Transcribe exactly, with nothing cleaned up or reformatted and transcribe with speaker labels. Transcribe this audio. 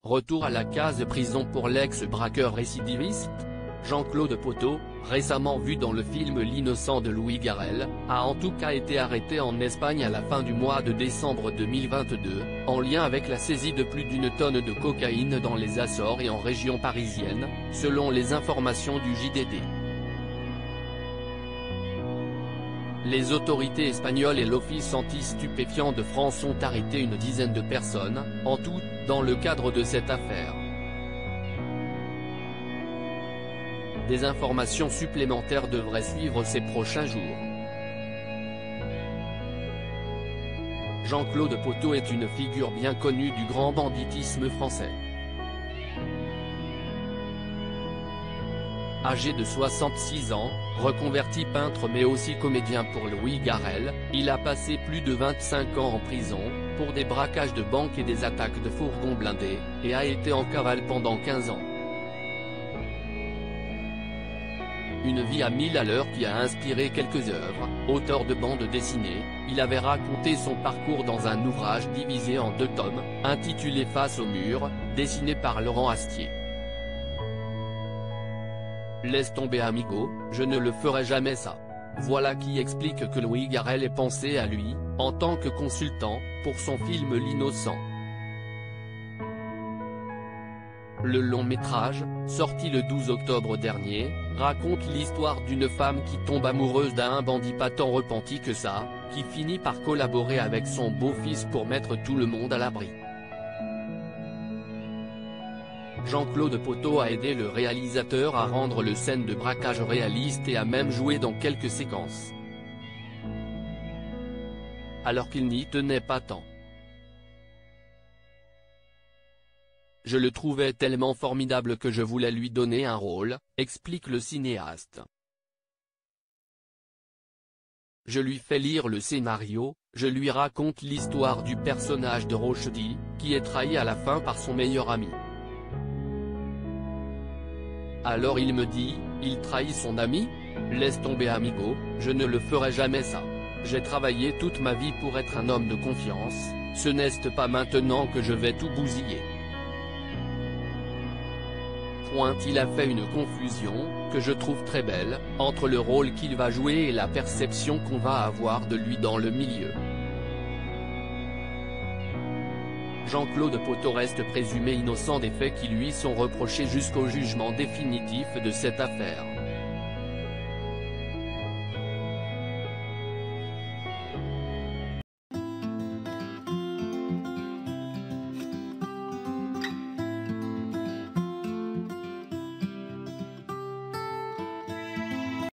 Speaker 1: retour à la case prison pour l'ex-braqueur récidiviste. Jean-Claude Poteau, récemment vu dans le film L'innocent de Louis Garrel, a en tout cas été arrêté en Espagne à la fin du mois de décembre deux mille vingt-deux, en lien avec la saisie de plus d'une tonne de cocaïne dans les Açores et en région parisienne, selon les informations du J D D. Les autorités espagnoles et l'Office anti-stupéfiants de France ont arrêté une dizaine de personnes, en tout, dans le cadre de cette affaire. Des informations supplémentaires devraient suivre ces prochains jours. Jean-Claude Poteau est une figure bien connue du grand banditisme français. Âgé de soixante-six ans, reconverti peintre mais aussi comédien pour Louis Garrel, il a passé plus de vingt-cinq ans en prison, pour des braquages de banques et des attaques de fourgons blindés, et a été en cavale pendant quinze ans. Une vie à mille à l'heure qui a inspiré quelques œuvres. Auteur de bande dessinée, il avait raconté son parcours dans un ouvrage divisé en deux tomes, intitulé Face au mur, dessiné par Laurent Astier. Laisse tomber amigo, je ne le ferai jamais ça. Voilà qui explique que Louis Garrel ait pensé à lui, en tant que consultant, pour son film L'Innocent. Le long métrage, sorti le douze octobre dernier, raconte l'histoire d'une femme qui tombe amoureuse d'un bandit pas tant repenti que ça, qui finit par collaborer avec son beau-fils pour mettre tout le monde à l'abri. Jean-Claude Poteau a aidé le réalisateur à rendre le scène de braquage réaliste et a même joué dans quelques séquences. Alors qu'il n'y tenait pas tant. Je le trouvais tellement formidable que je voulais lui donner un rôle, explique le cinéaste. Je lui fais lire le scénario, je lui raconte l'histoire du personnage de Rochdy, qui est trahi à la fin par son meilleur ami. Alors il me dit, il trahit son ami? Laisse tomber amigo, je ne le ferai jamais ça. J'ai travaillé toute ma vie pour être un homme de confiance, ce n'est pas maintenant que je vais tout bousiller. Pointe il a fait une confusion, que je trouve très belle, entre le rôle qu'il va jouer et la perception qu'on va avoir de lui dans le milieu. Jean-Claude Poteau reste présumé innocent des faits qui lui sont reprochés jusqu'au jugement définitif de cette affaire.